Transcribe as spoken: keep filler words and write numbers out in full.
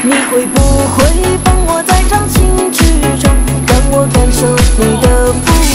你会不会帮我在掌心之中，让我感受你的不